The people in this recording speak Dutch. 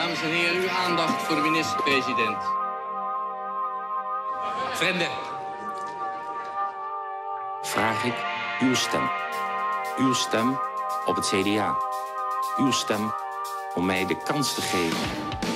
Dames en heren, uw aandacht voor de minister-president. Vrienden. Vraag ik uw stem. Uw stem op het CDA. Uw stem om mij de kans te geven